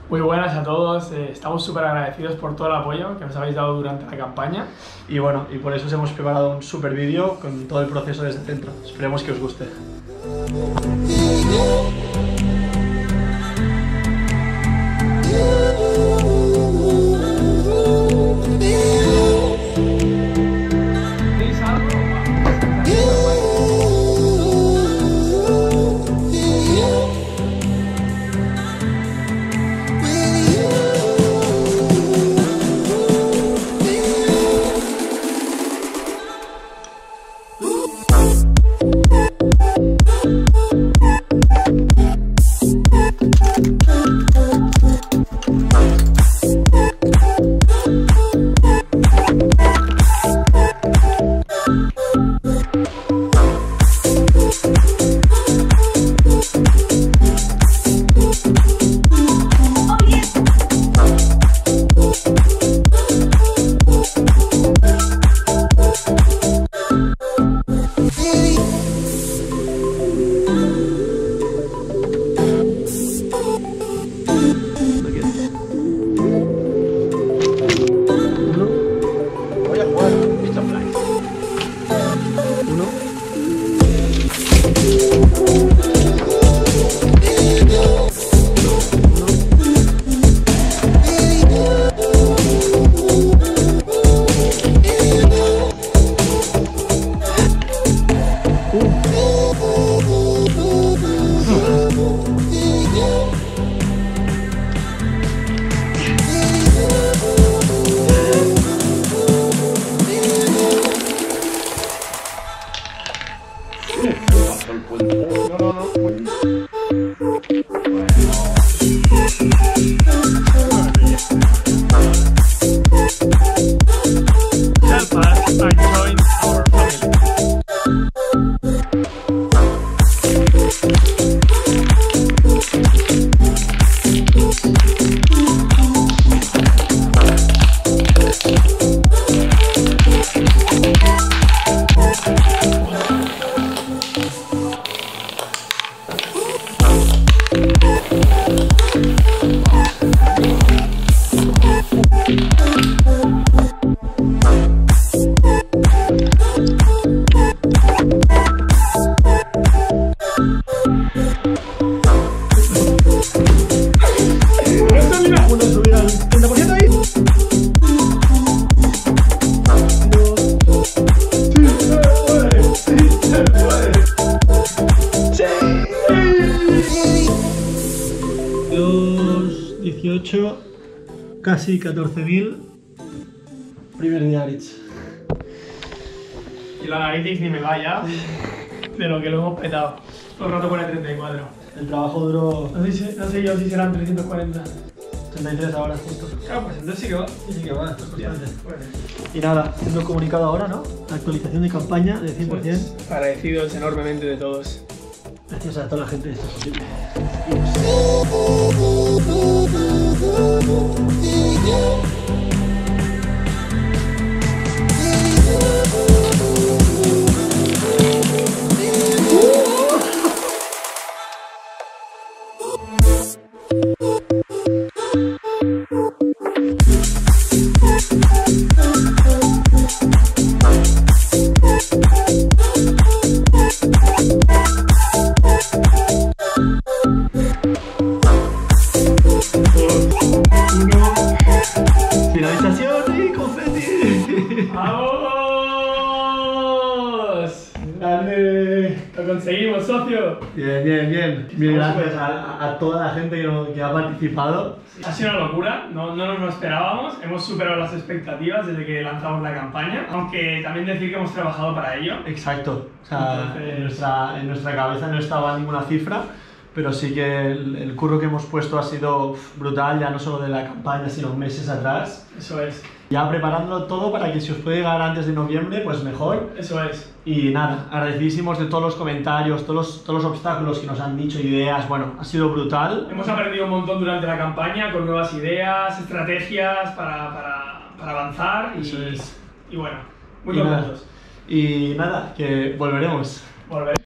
Muy buenas a todos, estamos súper agradecidos por todo el apoyo que nos habéis dado durante la campaña. Y bueno, y por eso os hemos preparado un súper vídeo con todo el proceso desde dentro. Esperemos que os guste. Casi 14.000. Primer día, Aritz. Y la analytics ni me vaya de lo que lo hemos petado. Todo el rato pone 34. El trabajo duró... No sé yo si serán 340. 33 ahora justo. Claro, pues entonces sí que va. Sí que va, esto es constante. Bueno. Y nada, haciendo el comunicado ahora, ¿no? Actualización de campaña de 100%. Pues, agradecidos enormemente de todos. Gracias a toda la gente, esto es posible. ¡Finalización y confeti! ¡Vamos! ¡Grande! ¡Lo conseguimos, socio! Bien, bien, bien. Mil gracias a toda la gente que ha participado. Ha sido una locura, no nos lo esperábamos, hemos superado las expectativas desde que lanzamos la campaña, aunque también decir que hemos trabajado para ello. Exacto, o sea, Entonces... en nuestra cabeza no estaba ninguna cifra, pero sí que el curro que hemos puesto ha sido brutal, ya no solo de la campaña, sino meses atrás. Eso es. Ya preparándolo todo para que si os puede llegar antes de noviembre, pues mejor. Eso es. Y nada, agradecidísimos de todos los comentarios, todos los obstáculos que nos han dicho, ideas, bueno, ha sido brutal. Hemos aprendido un montón durante la campaña con nuevas ideas, estrategias para avanzar y bueno, muy contentos. Y nada, que volveremos. Volveremos.